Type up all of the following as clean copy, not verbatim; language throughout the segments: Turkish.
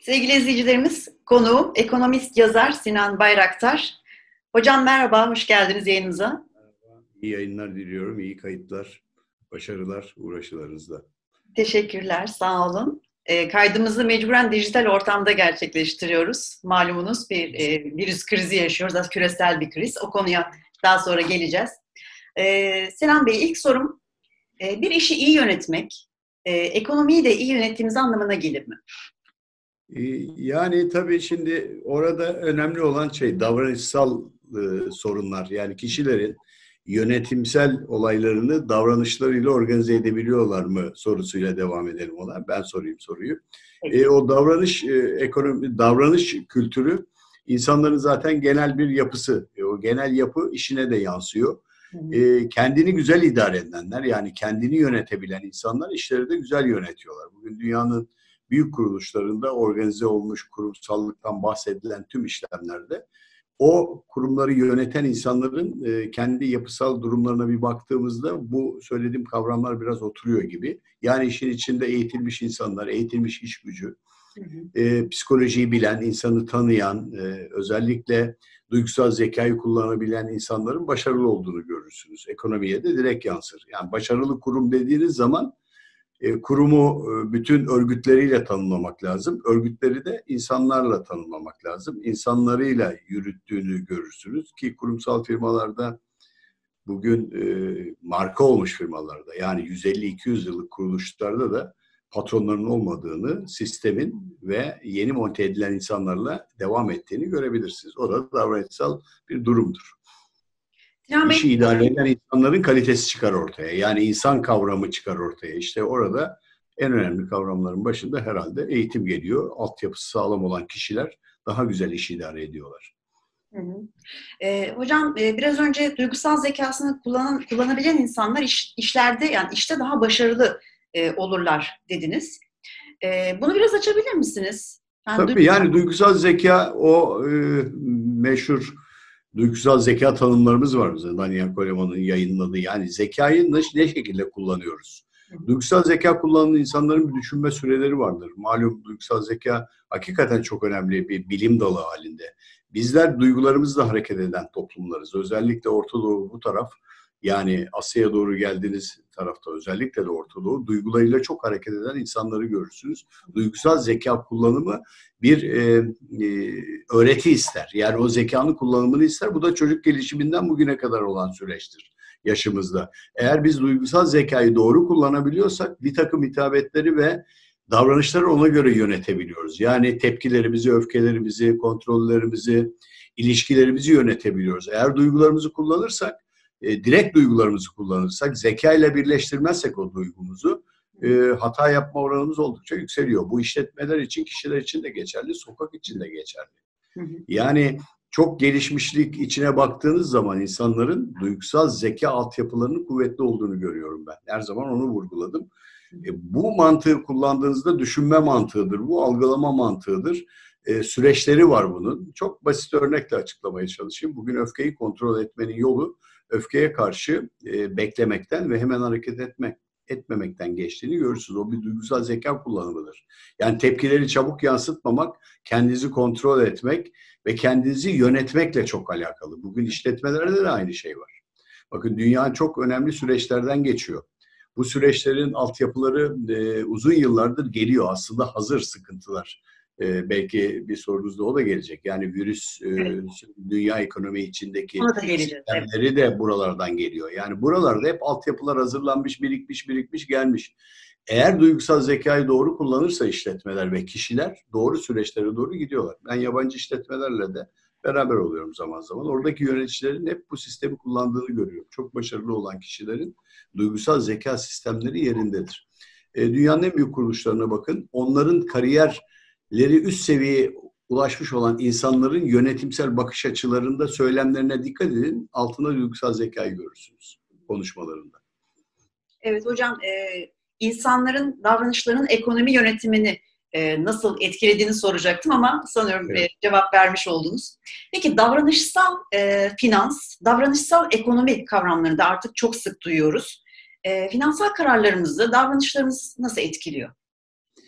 Sevgili izleyicilerimiz, konuğum ekonomist yazar Sinan Bayraktar. Hocam merhaba, hoş geldiniz yayınımıza. İyi yayınlar diliyorum, iyi kayıtlar, başarılar, uğraşılarınızda. Teşekkürler, sağ olun. Kaydımızı mecburen dijital ortamda gerçekleştiriyoruz. Malumunuz bir virüs krizi yaşıyoruz, aslında küresel bir kriz. O konuya daha sonra geleceğiz. Sinan Bey, ilk sorum, bir işi iyi yönetmek, ekonomiyi de iyi yönettiğimiz anlamına gelir mi? Yani tabii şimdi orada önemli olan şey davranışsal sorunlar. Yani kişilerin yönetimsel olaylarını davranışlarıyla organize edebiliyorlar mı sorusuyla devam edelim ona. Ben sorayım soruyu. O davranış kültürü insanların zaten genel bir yapısı. O genel yapı işine de yansıyor. Kendini güzel idare edenler, yani kendini yönetebilen insanlar işleri de güzel yönetiyorlar. Bugün dünyanın büyük kuruluşlarında organize olmuş kurumsallıktan bahsedilen tüm işlemlerde o kurumları yöneten insanların kendi yapısal durumlarına bir baktığımızda bu söylediğim kavramlar biraz oturuyor gibi. Yani işin içinde eğitilmiş insanlar, eğitilmiş iş gücü, psikolojiyi bilen, insanı tanıyan, özellikle duygusal zekayı kullanabilen insanların başarılı olduğunu görürsünüz. Ekonomiye de direkt yansır. Yani başarılı kurum dediğiniz zaman kurumu bütün örgütleriyle tanımlamak lazım. Örgütleri de insanlarla tanımlamak lazım. İnsanlarıyla yürüttüğünü görürsünüz ki kurumsal firmalarda bugün marka olmuş firmalarda, yani 150-200 yıllık kuruluşlarda da patronların olmadığını, sistemin ve yeni monte edilen insanlarla devam ettiğini görebilirsiniz. O da davranışsal bir durumdur. İşi idare eden insanların kalitesi çıkar ortaya. Yani insan kavramı çıkar ortaya. İşte orada en önemli kavramların başında herhalde eğitim geliyor. Altyapısı sağlam olan kişiler daha güzel iş idare ediyorlar. Hocam biraz önce duygusal zekasını kullanabilen insanlar işlerde, yani işte daha başarılı olurlar dediniz. Bunu biraz açabilir misiniz? Tabii yani duygusal zeka o meşhur duygusal zeka tanımlarımız var bize. Daniel Kahneman'ın yayınladığı. Yani zekayı ne şekilde kullanıyoruz? Duygusal zeka kullanan insanların bir düşünme süreleri vardır. Malum duygusal zeka hakikaten çok önemli bir bilim dalı halinde. Bizler duygularımızla hareket eden toplumlarız. Özellikle Orta Doğu bu taraf, yani Asya'ya doğru geldiğiniz tarafta özellikle de Orta Doğu, duygularıyla çok hareket eden insanları görürsünüz. Duygusal zeka kullanımı bir öğreti ister. Yani o zekanın kullanımını ister. Bu da çocuk gelişiminden bugüne kadar olan süreçtir yaşımızda. Eğer biz duygusal zekayı doğru kullanabiliyorsak bir takım hitabetleri ve davranışları ona göre yönetebiliyoruz. Yani tepkilerimizi, öfkelerimizi, kontrollerimizi, ilişkilerimizi yönetebiliyoruz. Eğer duygularımızı kullanırsak, direkt duygularımızı kullanırsak, zekayla birleştirmezsek o duygumuzu, hata yapma oranımız oldukça yükseliyor. Bu işletmeler için, kişiler için de geçerli, sokak için de geçerli. Yani çok gelişmişlik içine baktığınız zaman insanların duygusal zeka altyapılarının kuvvetli olduğunu görüyorum ben. Her zaman onu vurguladım. Bu mantığı kullandığınızda düşünme mantığıdır, bu algılama mantığıdır. Süreçleri var bunun. Çok basit örnekle açıklamaya çalışayım. Bugün öfkeyi kontrol etmenin yolu öfkeye karşı beklemekten ve hemen hareket etmemekten geçtiğini görürsünüz. O bir duygusal zeka kullanımıdır. Yani tepkileri çabuk yansıtmamak, kendinizi kontrol etmek ve kendinizi yönetmekle çok alakalı. Bugün işletmelerde de aynı şey var. Bakın dünya çok önemli süreçlerden geçiyor. Bu süreçlerin altyapıları uzun yıllardır geliyor. Aslında hazır sıkıntılar. Belki bir sorunuzda o da gelecek. Yani virüs dünya ekonomi içindeki sistemleri de buralardan geliyor. Yani buralarda hep altyapılar hazırlanmış, birikmiş gelmiş. Eğer duygusal zekayı doğru kullanırsa işletmeler ve kişiler doğru süreçlere doğru gidiyorlar. Ben yabancı işletmelerle de beraber oluyorum zaman zaman. Oradaki yöneticilerin hep bu sistemi kullandığını görüyorum. Çok başarılı olan kişilerin duygusal zeka sistemleri yerindedir. Dünyanın en büyük kuruluşlarına bakın. Onların kariyerleri üst seviyeye ulaşmış olan insanların yönetimsel bakış açılarında, söylemlerine dikkat edin. Altında duygusal zekayı görürsünüz konuşmalarında. Evet hocam, insanların davranışlarının ekonomi yönetimini nasıl etkilediğini soracaktım ama sanıyorum cevap vermiş oldunuz. Peki davranışsal finans, davranışsal ekonomi kavramlarını da artık çok sık duyuyoruz. Finansal kararlarımızı, davranışlarımız nasıl etkiliyor?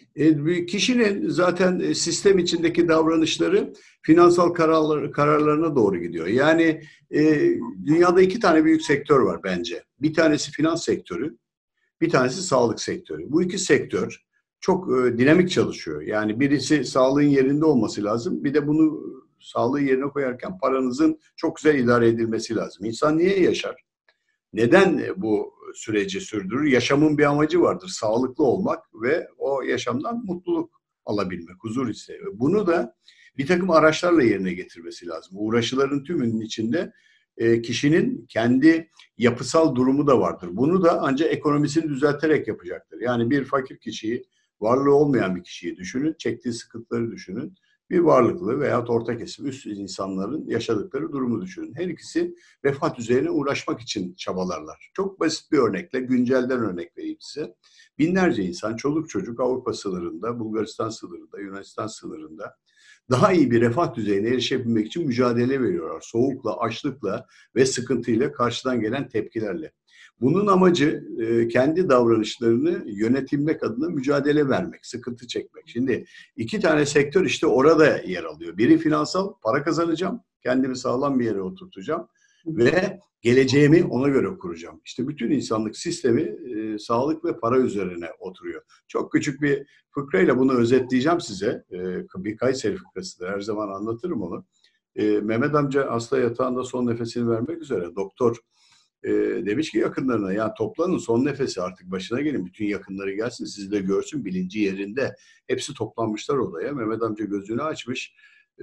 Bir kişinin zaten sistem içindeki davranışları finansal kararlarına doğru gidiyor. Yani dünyada iki tane büyük sektör var bence. Bir tanesi finans sektörü, bir tanesi sağlık sektörü. Bu iki sektör çok dinamik çalışıyor. Yani birisi sağlığın yerinde olması lazım. Bir de bunu sağlığı yerine koyarken paranızın çok güzel idare edilmesi lazım. İnsan niye yaşar? Neden bu süreci sürdürür? Yaşamın bir amacı vardır. Sağlıklı olmak ve o yaşamdan mutluluk alabilmek, huzur isteği. Bunu da bir takım araçlarla yerine getirmesi lazım. Uğraşıların tümünün içinde kişinin kendi yapısal durumu da vardır. Bunu da ancak ekonomisini düzelterek yapacaktır. Yani bir fakir kişiyi, varlığı olmayan bir kişiyi düşünün, çektiği sıkıntıları düşünün. Bir varlıklı veya orta kesim üst insanların yaşadıkları durumu düşünün. Her ikisi refah düzeyine uğraşmak için çabalarlar. Çok basit bir örnekle, güncelden örnek vereyim size. Binlerce insan, çoluk çocuk Avrupa sınırında, Bulgaristan sınırında, Yunanistan sınırında daha iyi bir refah düzeyine erişebilmek için mücadele veriyorlar. Soğukla, açlıkla ve sıkıntıyla, karşıdan gelen tepkilerle. Bunun amacı kendi davranışlarını yönetilmek adına mücadele vermek, sıkıntı çekmek. Şimdi iki tane sektör işte orada yer alıyor. Biri finansal, para kazanacağım, kendimi sağlam bir yere oturtacağım ve geleceğimi ona göre kuracağım. İşte bütün insanlık sistemi sağlık ve para üzerine oturuyor. Çok küçük bir fıkrayla bunu özetleyeceğim size. Bir Kayseri fıkrasıdır, her zaman anlatırım onu. Mehmet amca hasta yatağında son nefesini vermek üzere. Doktor demiş ki yakınlarına, ya toplanın, son nefesi artık, başına gelin, bütün yakınları gelsin, sizi de görsün, bilinci yerinde. Hepsi toplanmışlar odaya. Mehmet amca gözünü açmış.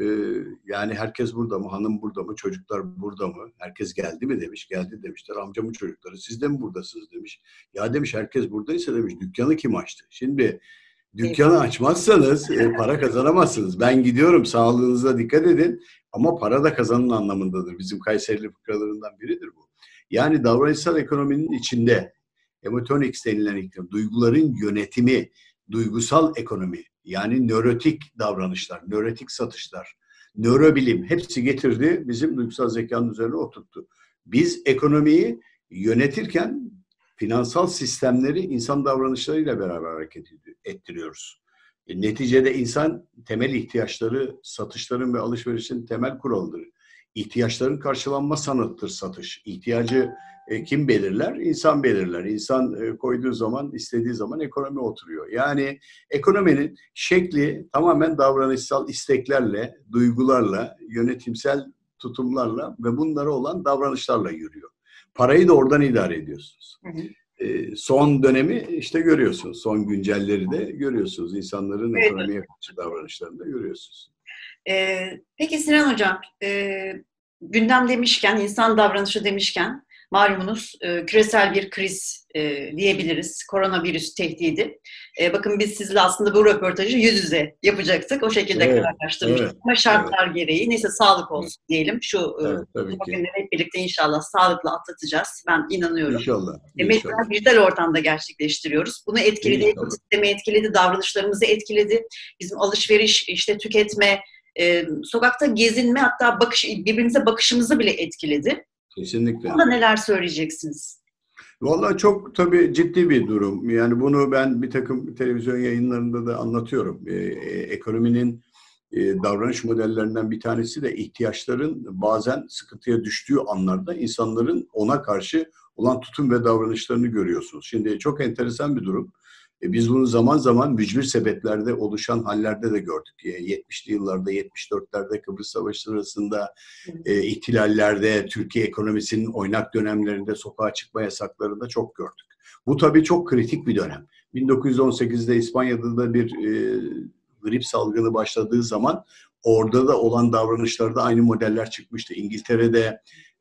Yani herkes burada mı? Hanım burada mı? Çocuklar burada mı? Herkes geldi mi demiş. Geldi demişler. Amcamın çocukları, siz de mi buradasınız demiş. Ya demiş, herkes buradaysa demiş, dükkanı kim açtı? Şimdi dükkanı açmazsanız para kazanamazsınız. Ben gidiyorum, sağlığınıza dikkat edin, ama para da kazanın anlamındadır. Bizim Kayserili fıkralarından biridir bu. Yani davranışsal ekonominin içinde emotronics denilen iklim, duyguların yönetimi, duygusal ekonomi, yani nörotik davranışlar, nörotik satışlar, nörobilim hepsi getirdi, bizim duygusal zekanın üzerine oturttu. Biz ekonomiyi yönetirken finansal sistemleri insan davranışlarıyla beraber hareket ettiriyoruz. Neticede insan temel ihtiyaçları, satışların ve alışverişin temel kuralıdır. İhtiyaçların karşılanma sanatıdır satış. İhtiyacı kim belirler? İnsan belirler. İnsan koyduğu zaman, istediği zaman ekonomi oturuyor. Yani ekonominin şekli tamamen davranışsal isteklerle, duygularla, yönetimsel tutumlarla ve bunlara olan davranışlarla yürüyor. Parayı da oradan idare ediyorsunuz. Hı hı. Son dönemi işte görüyorsunuz. Son güncelleri de görüyorsunuz. İnsanların ekonomiye karşı davranışlarını da görüyorsunuz. Peki Sinan Hocam, gündem demişken, insan davranışı demişken, malumunuz küresel bir kriz diyebiliriz. Koronavirüs tehdidi. Bakın biz sizle aslında bu röportajı yüz yüze yapacaktık. O şekilde kararlaştırmıştık. Evet, ama şartlar gereği, neyse sağlık olsun diyelim. Şu bugünleri hep birlikte inşallah sağlıkla atlatacağız. Ben inanıyorum. İnşallah. Mesela dijital ortamda gerçekleştiriyoruz. Bunu etkiledi, ekosistemi etkiledi, davranışlarımızı etkiledi. Bizim alışveriş, işte tüketme, sokakta gezinme, hatta birbirimize bakışımızı bile etkiledi. Kesinlikle. Buna neler söyleyeceksiniz? Vallahi çok tabii ciddi bir durum. Yani bunu ben bir takım televizyon yayınlarında da anlatıyorum. Ekonominin davranış modellerinden bir tanesi de ihtiyaçların bazen sıkıntıya düştüğü anlarda insanların ona karşı olan tutum ve davranışlarını görüyorsunuz. Şimdi çok enteresan bir durum. Biz bunu zaman zaman mücbir sebeplerde oluşan hallerde de gördük. 70'li yıllarda, 74'lerde Kıbrıs Savaşı sırasında, ihtilallerde, Türkiye ekonomisinin oynak dönemlerinde sokağa çıkma yasaklarında çok gördük. Bu tabii çok kritik bir dönem. 1918'de İspanya'da da bir grip salgını başladığı zaman orada da olan davranışlarda aynı modeller çıkmıştı. İngiltere'de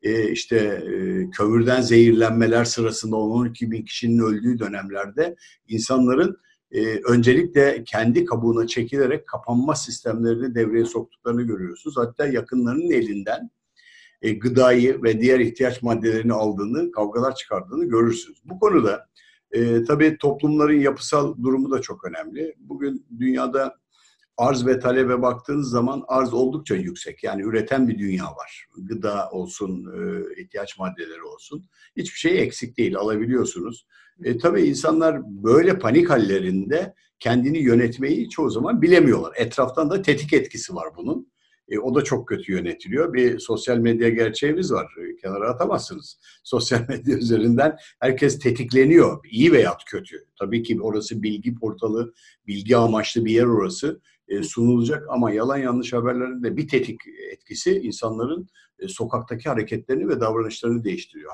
kömürden zehirlenmeler sırasında 12 bin kişinin öldüğü dönemlerde insanların öncelikle kendi kabuğuna çekilerek kapanma sistemlerini devreye soktuklarını görüyorsunuz. Hatta yakınlarının elinden gıdayı ve diğer ihtiyaç maddelerini aldığını, kavgalar çıkardığını görürsünüz. Bu konuda tabii toplumların yapısal durumu da çok önemli. Bugün dünyada arz ve talebe baktığınız zaman arz oldukça yüksek. Yani üreten bir dünya var. Gıda olsun, ihtiyaç maddeleri olsun. Hiçbir şey eksik değil, alabiliyorsunuz. Tabii insanlar böyle panik hallerinde kendini yönetmeyi çoğu zaman bilemiyorlar. Etraftan da tetik etkisi var bunun. O da çok kötü yönetiliyor. Bir sosyal medya gerçeğimiz var. Kenara atamazsınız. Sosyal medya üzerinden herkes tetikleniyor. İyi veya kötü. Tabii ki orası bilgi portalı, bilgi amaçlı bir yer orası. Sunulacak ama yalan yanlış haberlerin de bir tetik etkisi insanların sokaktaki hareketlerini ve davranışlarını değiştiriyor.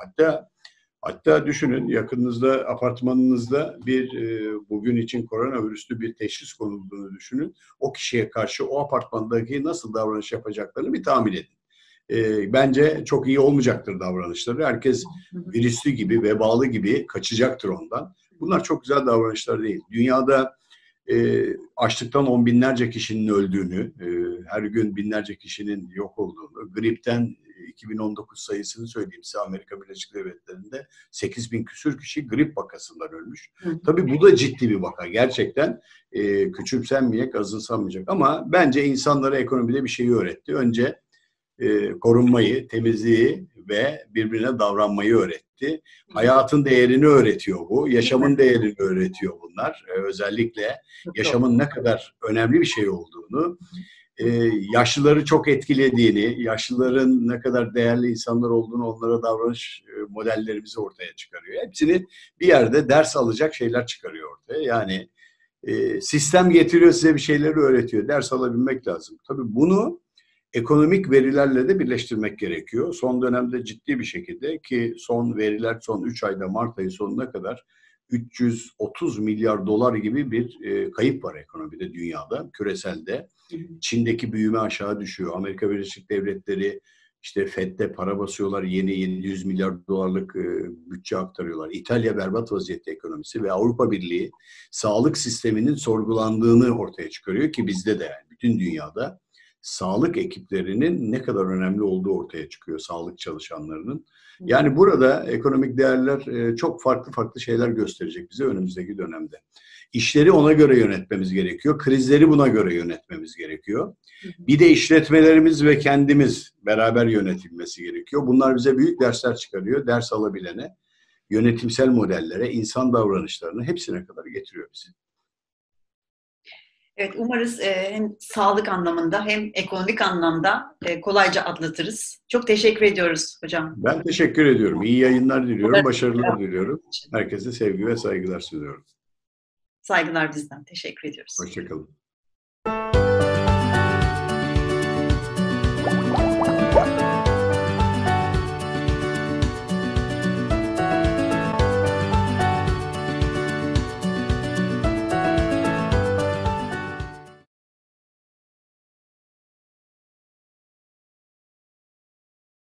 Hatta düşünün, yakınınızda, apartmanınızda bir bugün için koronavirüslü bir teşhis konulduğunu düşünün. O kişiye karşı o apartmandaki nasıl davranış yapacaklarını bir tahmin edin. Bence çok iyi olmayacaktır davranışları. Herkes virüslü gibi, vebalı gibi kaçacaktır ondan. Bunlar çok güzel davranışlar değil. Dünyada açlıktan on binlerce kişinin öldüğünü, her gün binlerce kişinin yok olduğunu, gripten 2019 sayısını söyleyeyim size, Amerika Birleşik Devletleri'nde 8.000 küsür kişi grip vakasından ölmüş. Tabii bu da ciddi bir vaka. Gerçekten küçümsenmeyecek, azımsanmayacak. Ama bence insanlara ekonomide bir şeyi öğretti. Önce korunmayı, temizliği ve birbirine davranmayı öğretti. Hayatın değerini öğretiyor bu. Yaşamın değerini öğretiyor bunlar. Özellikle yaşamın ne kadar önemli bir şey olduğunu, yaşlıları çok etkilediğini, yaşlıların ne kadar değerli insanlar olduğunu, onlara davranış modellerimizi ortaya çıkarıyor. Hepsini bir yerde ders alacak şeyler çıkarıyor ortaya. Yani sistem getiriyor size bir şeyleri öğretiyor. Ders alabilmek lazım. Tabii bunu ekonomik verilerle de birleştirmek gerekiyor. Son dönemde ciddi bir şekilde, ki son veriler son 3 ayda Mart ayı sonuna kadar 330 milyar dolar gibi bir kayıp var ekonomide, dünyada, küreselde. Çin'deki büyüme aşağı düşüyor. Amerika Birleşik Devletleri işte Fed'de para basıyorlar. Yeni 700 milyar dolarlık bütçe aktarıyorlar. İtalya berbat vaziyette ekonomisi ve Avrupa Birliği sağlık sisteminin sorgulandığını ortaya çıkarıyor ki bizde de, yani bütün dünyada sağlık ekiplerinin ne kadar önemli olduğu ortaya çıkıyor, sağlık çalışanlarının. Yani burada ekonomik değerler çok farklı şeyler gösterecek bize önümüzdeki dönemde. İşleri ona göre yönetmemiz gerekiyor. Krizleri buna göre yönetmemiz gerekiyor. Bir de işletmelerimiz ve kendimiz beraber yönetilmesi gerekiyor. Bunlar bize büyük dersler çıkarıyor. Ders alabilene, yönetimsel modellere, insan davranışlarına, hepsine kadar getiriyor bizi. Evet, umarız hem sağlık anlamında hem ekonomik anlamda kolayca atlatırız. Çok teşekkür ediyoruz hocam. Ben teşekkür ediyorum. İyi yayınlar diliyorum, başarılar diliyorum. Herkese sevgi ve saygılar sunuyorum. Saygılar bizden. Teşekkür ediyoruz. Hoşça kalın.